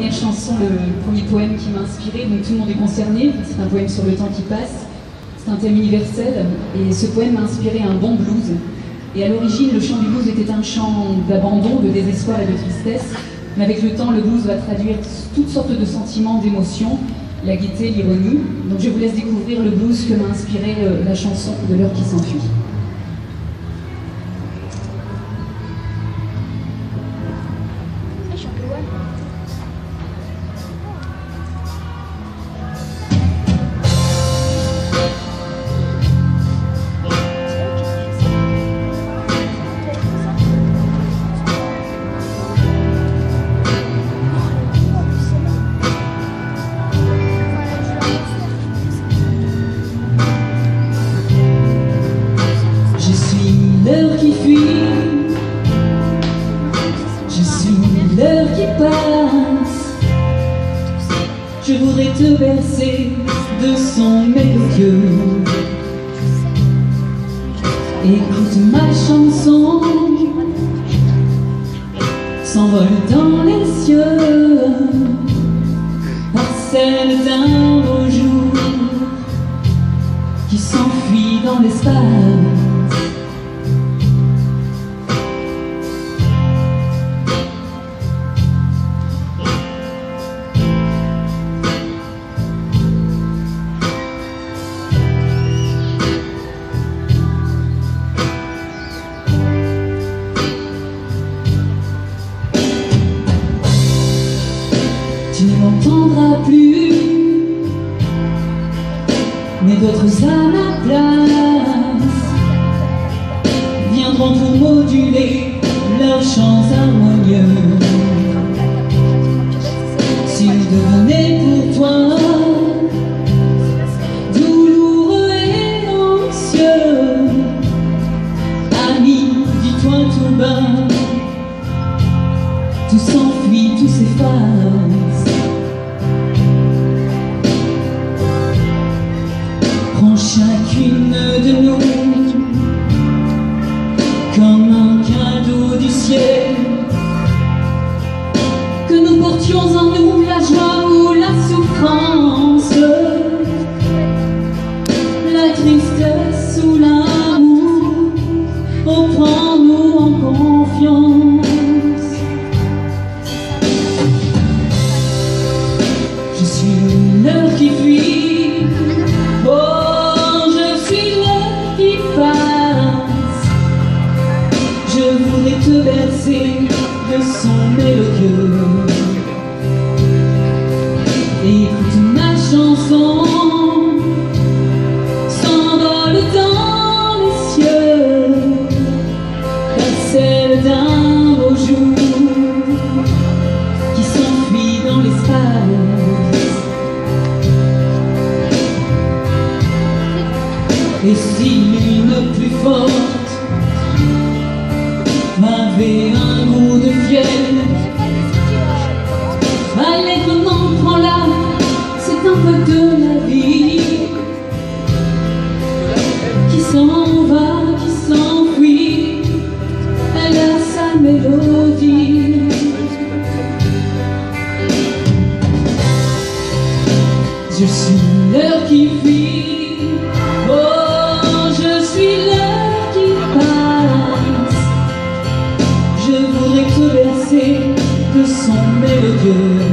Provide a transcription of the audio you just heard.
première chanson, le premier poème qui m'a inspiré, donc tout le monde est concerné, c'est un poème sur le temps qui passe, c'est un thème universel, et ce poème m'a inspiré un bon blues. Et à l'origine, le chant du blues était un chant d'abandon, de désespoir et de tristesse, mais avec le temps, le blues va traduire toutes sortes de sentiments, d'émotions, la gaieté, l'ironie. Donc je vous laisse découvrir le blues que m'a inspiré la chanson de l'heure qui s'enfuit. L'heure qui fuit, je suis l'heure qui passe. Je voudrais te bercer de son mélodieux. Écoute ma chanson, s'envole dans les cieux, par celle d'un beau jour qui s'enfuit dans l'espace. Tu ne m'entendras plus, mais d'autres à ma place viendront pour moduler leurs chants harmonieux. S'ils devenaient pour toi douloureux et anxieux, ami, dis-toi tout bas, tout s'enfuit, tout s'efface. Prends chacune de nous comme un cadeau du ciel, que nous portions en nous la joie ou la souffrance, la tristesse ou l'amour. Oh, prends-nous en confiance. Je suis l'heure qui fuit, oh, je suis l'heure qui passe. Je voudrais te bercer de son mélodieux. Écoute ma chanson, s'envole dans les cieux, comme celle d'un beau jour qui s'enfuit dans l'espace. Et si l'une plus forte avait un goût de fiel, allègrement prends-la, c'est un peu de la vie qui s'en va, qui s'enfuit, elle a sa mélodie. Je suis l'heure qui fuit, oh, je suis l'heure qui passe. Je voudrais te bercer de son mélodieux.